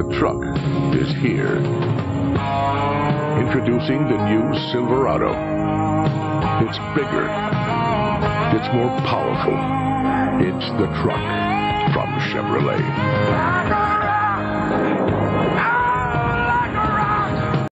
truck is here. Introducing the new Silverado. It's bigger. It's more powerful. It's the truck from Chevrolet.